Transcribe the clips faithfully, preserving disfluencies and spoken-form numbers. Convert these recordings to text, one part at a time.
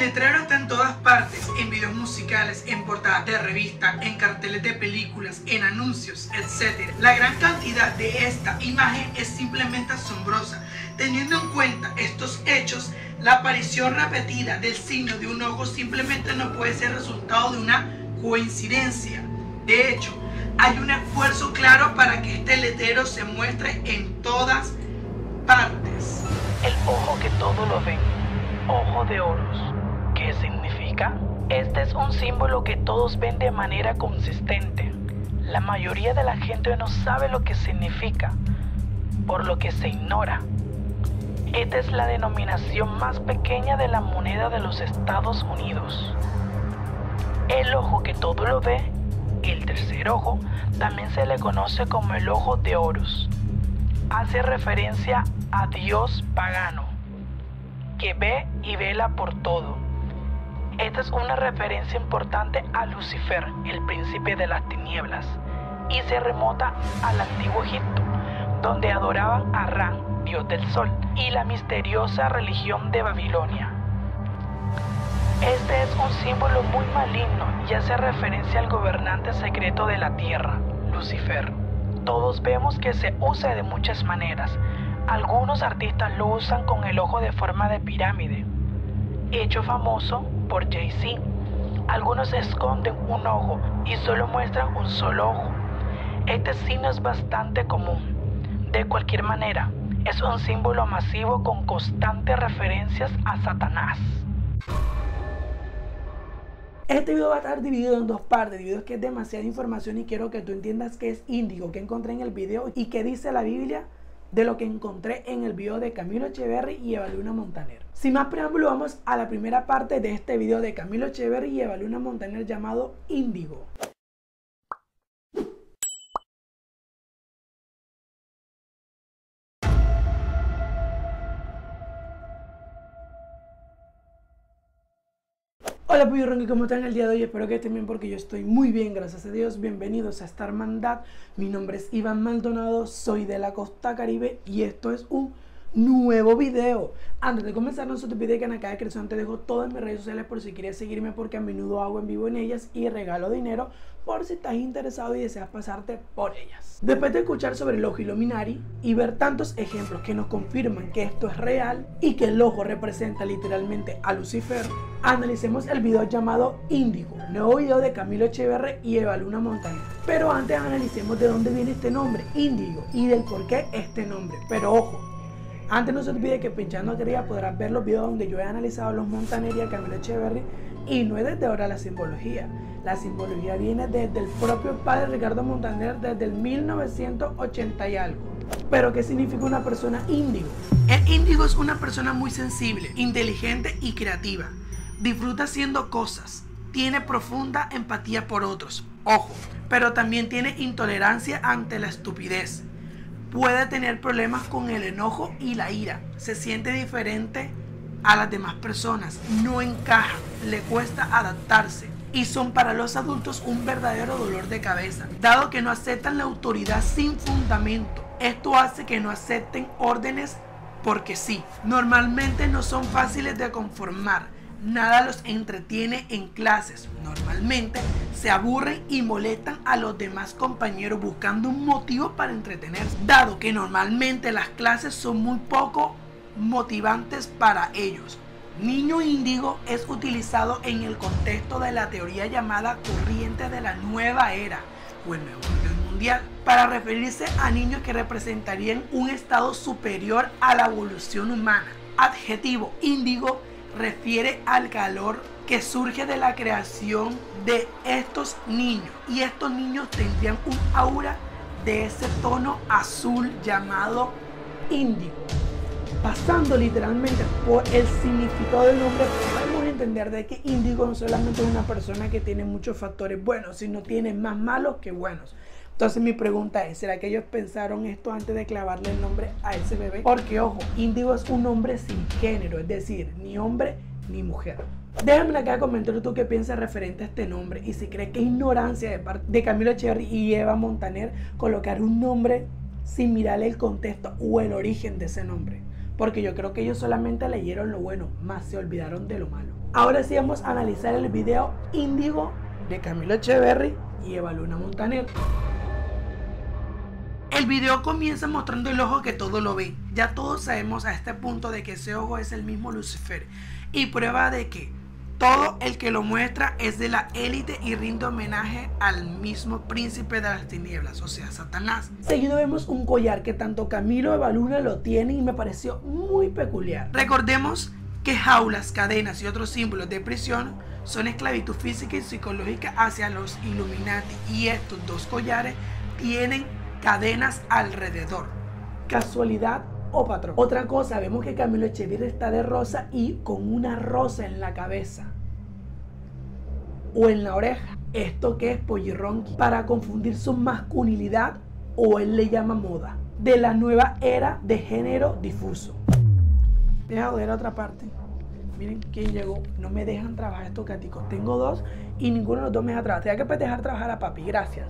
letrero está en todas partes, en videos musicales, en portadas de revistas, en carteles de películas, en anuncios, etcétera. La gran cantidad de esta imagen es simplemente asombrosa. Teniendo en cuenta estos hechos, la aparición repetida del signo de un ojo simplemente no puede ser resultado de una coincidencia. De hecho, hay un esfuerzo claro para que este letrero se muestre en todas partes. El ojo que todo lo ve, ojo de Horus. ¿Qué significa? Este es un símbolo que todos ven de manera consistente. La mayoría de la gente no sabe lo que significa, por lo que se ignora. Esta es la denominación más pequeña de la moneda de los Estados Unidos. El ojo que todo lo ve, el tercer ojo, también se le conoce como el ojo de Horus. Hace referencia a Dios pagano, que ve y vela por todo. Esta es una referencia importante a Lucifer, el príncipe de las tinieblas, y se remota al antiguo Egipto, donde adoraban a Ra, dios del sol, y la misteriosa religión de Babilonia. Este es un símbolo muy maligno y hace referencia al gobernante secreto de la tierra, Lucifer. Todos vemos que se usa de muchas maneras. Algunos artistas lo usan con el ojo de forma de pirámide, hecho famoso por Jay-Z. Algunos esconden un ojo y solo muestran un solo ojo. Este signo es bastante común. De cualquier manera, es un símbolo masivo con constantes referencias a Satanás. Este video va a estar dividido en dos partes, debido a que es demasiada información y quiero que tú entiendas qué es índigo, qué encontré en el video y qué dice la Biblia de lo que encontré en el video de Camilo Echeverry y Evaluna Montaner. Sin más preámbulo, vamos a la primera parte de este video de Camilo Echeverry y Evaluna Montaner llamado Índigo. Hola Puyurrongi, ¿cómo están el día de hoy? Espero que estén bien porque yo estoy muy bien, gracias a Dios. Bienvenidos a esta hermandad. Mi nombre es Iván Maldonado, soy de la Costa Caribe y esto es un nuevo video. Antes de comenzar, no se te pide que en la caja de descripción te dejo todas mis redes sociales por si quieres seguirme, porque a menudo hago en vivo en ellas y regalo dinero por si estás interesado y deseas pasarte por ellas. Después de escuchar sobre el ojo Illuminati y ver tantos ejemplos que nos confirman que esto es real y que el ojo representa literalmente a Lucifer, analicemos el video llamado Índigo, nuevo video de Camilo Echeverry y Evaluna Montaner. Pero antes analicemos de dónde viene este nombre, Índigo, y del por qué este nombre. Pero ojo, antes no se olvide que pinchando aquí arriba podrás ver los videos donde yo he analizado a los Montaner y a Camilo Echeverry, y no es desde ahora la simbología. La simbología viene desde el propio padre Ricardo Montaner, desde el mil novecientos ochenta y algo. Pero ¿qué significa una persona índigo? El índigo es una persona muy sensible, inteligente y creativa. Disfruta haciendo cosas, tiene profunda empatía por otros, ojo, pero también tiene intolerancia ante la estupidez. Puede tener problemas con el enojo y la ira, se siente diferente a las demás personas, no encaja, le cuesta adaptarse y son para los adultos un verdadero dolor de cabeza, dado que no aceptan la autoridad sin fundamento. Esto hace que no acepten órdenes porque sí. Normalmente no son fáciles de conformar, nada los entretiene en clases, normalmente se aburren y molestan a los demás compañeros buscando un motivo para entretenerse, dado que normalmente las clases son muy poco motivantes para ellos. Niño índigo es utilizado en el contexto de la teoría llamada corriente de la nueva era o el nuevo orden mundial, para referirse a niños que representarían un estado superior a la evolución humana. Adjetivo índigo refiere al calor que surge de la creación de estos niños, y estos niños tendrían un aura de ese tono azul llamado índigo. Pasando literalmente por el significado del nombre, podemos entender de que índigo no solamente es una persona que tiene muchos factores buenos, sino tiene más malos que buenos. Entonces mi pregunta es, ¿será que ellos pensaron esto antes de clavarle el nombre a ese bebé? Porque ojo, índigo es un nombre sin género, es decir, ni hombre ni mujer. Déjame acá comentar tú qué piensas referente a este nombre y si crees que es ignorancia de parte de Camilo Echeverry y Eva Montaner colocar un nombre sin mirarle el contexto o el origen de ese nombre. Porque yo creo que ellos solamente leyeron lo bueno, más se olvidaron de lo malo. Ahora sí vamos a analizar el video Índigo de Camilo Echeverry y Eva Luna Montaner. El video comienza mostrando el ojo que todo lo ve. Ya todos sabemos a este punto de que ese ojo es el mismo Lucifer. Y prueba de que todo el que lo muestra es de la élite y rinde homenaje al mismo príncipe de las tinieblas, o sea, Satanás. Seguido vemos un collar que tanto Camilo y Eva Luna lo tienen y me pareció muy peculiar. Recordemos que jaulas, cadenas y otros símbolos de prisión son esclavitud física y psicológica hacia los Illuminati, y estos dos collares tienen cadenas alrededor. ¿Casualidad o patrón? Otra cosa, vemos que Camilo Echeverry está de rosa y con una rosa en la cabeza o en la oreja. ¿Esto qué es, Pollirronqui? ¿Para confundir su masculinidad o él le llama moda? De la nueva era de género difuso. Deja de ver otra parte. Miren quién llegó. No me dejan trabajar estos gaticos. Tengo dos y ninguno de los dos me deja trabajar. Tengo que dejar trabajar a papi. Gracias.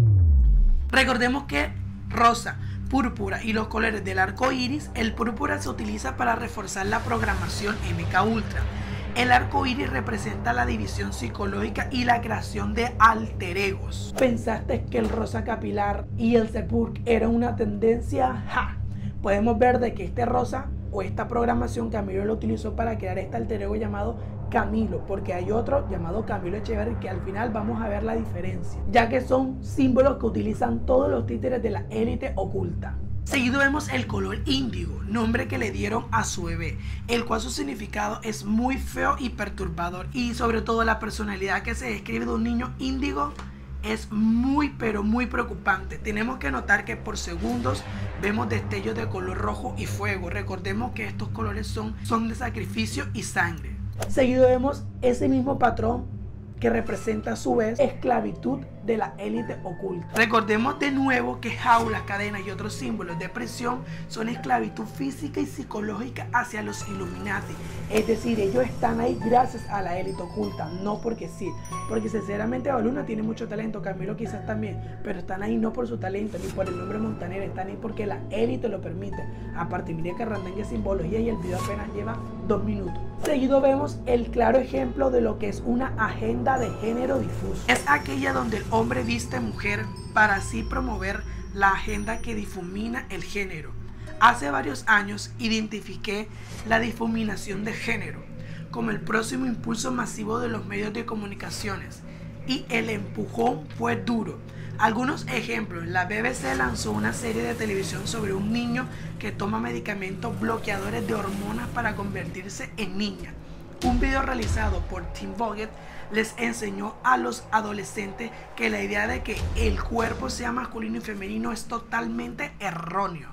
Recordemos que rosa, púrpura y los colores del arco iris. El púrpura se utiliza para reforzar la programación M K Ultra. El arco iris representa la división psicológica y la creación de alter egos. ¿Pensaste que el rosa capilar y el sepulcro era una tendencia? ¡Ja! Podemos ver de que este rosa o esta programación Camilo lo utilizó para crear este alter ego llamado Camilo, porque hay otro llamado Camilo Echeverry que al final vamos a ver la diferencia, ya que son símbolos que utilizan todos los títeres de la élite oculta. Seguido vemos el color índigo, nombre que le dieron a su bebé, el cual su significado es muy feo y perturbador, y sobre todo la personalidad que se describe de un niño índigo es muy pero muy preocupante. Tenemos que notar que por segundos vemos destellos de color rojo y fuego. Recordemos que estos colores son, son de sacrificio y sangre. Seguido vemos ese mismo patrón que representa a su vez esclavitud de la élite oculta. Recordemos de nuevo que jaulas, cadenas y otros símbolos de prisión son esclavitud física y psicológica hacia los Illuminati. Es decir, ellos están ahí gracias a la élite oculta, no porque sí. Porque sinceramente Eva Luna tiene mucho talento, Camilo quizás también, pero están ahí no por su talento ni por el nombre Montaner, están ahí porque la élite lo permite. Aparte, mire que Randangue es simbología y el video apenas lleva dos minutos. Seguido vemos el claro ejemplo de lo que es una agenda de género difuso. Es aquella donde el hombre viste mujer para así promover la agenda que difumina el género. Hace varios años identifiqué la difuminación de género como el próximo impulso masivo de los medios de comunicaciones y el empujón fue duro. Algunos ejemplos: la B B C lanzó una serie de televisión sobre un niño que toma medicamentos bloqueadores de hormonas para convertirse en niña. Un video realizado por Tim Boggett les enseñó a los adolescentes que la idea de que el cuerpo sea masculino y femenino es totalmente erróneo.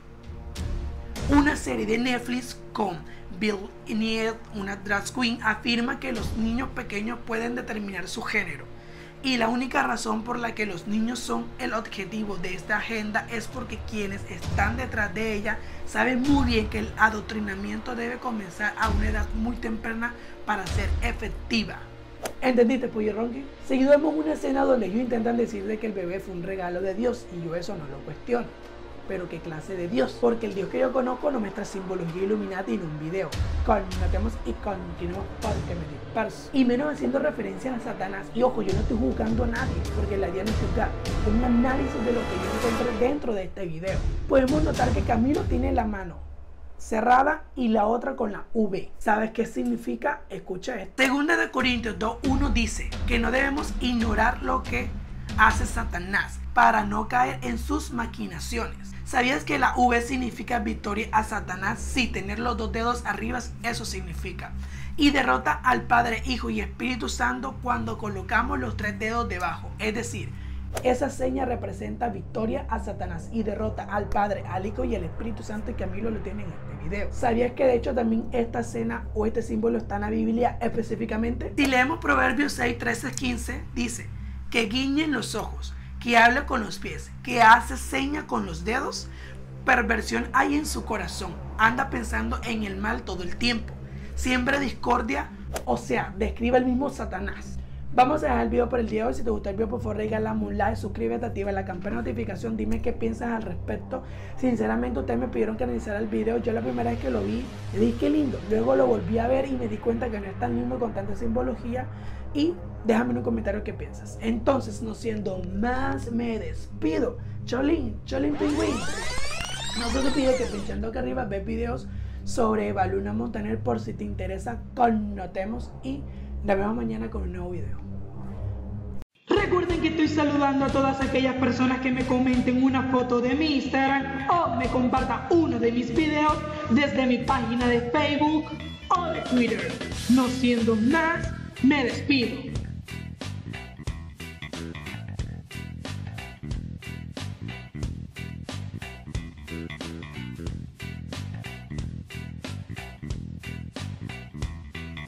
Una serie de Netflix con Bill Nied, una drag queen, afirma que los niños pequeños pueden determinar su género. Y la única razón por la que los niños son el objetivo de esta agenda es porque quienes están detrás de ella saben muy bien que el adoctrinamiento debe comenzar a una edad muy temprana para ser efectiva. ¿Entendiste, Pollirronqui? Seguido vemos una escena donde ellos intentan decir de que el bebé fue un regalo de Dios y yo eso no lo cuestiono. Pero ¿qué clase de Dios? Porque el Dios que yo conozco no muestra simbología Illuminati en un video. Conocemos y continuamos porque me disperso. Y menos haciendo referencia a Satanás. Y ojo, yo no estoy juzgando a nadie, porque la idea no es juzgar. Es un análisis de lo que yo encontré dentro de este video. Podemos notar que Camilo tiene la mano cerrada y la otra con la V. ¿Sabes qué significa? Escucha esto. Segunda de Corintios dos uno dice que no debemos ignorar lo que hace Satanás para no caer en sus maquinaciones. ¿Sabías que la V significa victoria a Satanás? Sí, tener los dos dedos arriba, eso significa. Y derrota al Padre, Hijo y Espíritu Santo cuando colocamos los tres dedos debajo. Es decir, esa seña representa victoria a Satanás y derrota al Padre, al Hijo y al Espíritu Santo, y Camilo lo tiene en este video. ¿Sabías que de hecho también esta escena o este símbolo está en la Biblia específicamente? Si leemos Proverbios seis, trece, quince, dice que guiñen los ojos, que habla con los pies, que hace seña con los dedos. Perversión hay en su corazón, anda pensando en el mal todo el tiempo, siembra discordia, o sea, describe el mismo Satanás. Vamos a dejar el video por el día de hoy. Si te gustó el video, por favor regálame un like, suscríbete, activa la campana de notificación, dime qué piensas al respecto. Sinceramente ustedes me pidieron que analizara el video. Yo la primera vez que lo vi, le dije qué lindo. Luego lo volví a ver y me di cuenta que no es tan lindo con tanta simbología. Y déjame en un comentario qué piensas. Entonces, no siendo más, me despido. Cholín, Cholín Pingüín. No se te pide que pinchando acá arriba ves videos sobre Eva Luna Montaner por si te interesa. Connotemos y nos vemos mañana con un nuevo video. Recuerden que estoy saludando a todas aquellas personas que me comenten una foto de mi Instagram o me compartan uno de mis videos desde mi página de Facebook o de Twitter. No siendo más, me despido.